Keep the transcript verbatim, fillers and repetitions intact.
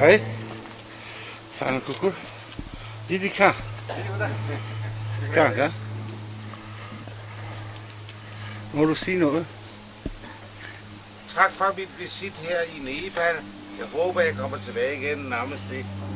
Hej. Fano kuku. Didi ka. Ka, ka. Må du sige noget? Tak for mit visit her i Nepal. Jeg håber, jeg kommer tilbage igen nærmest det.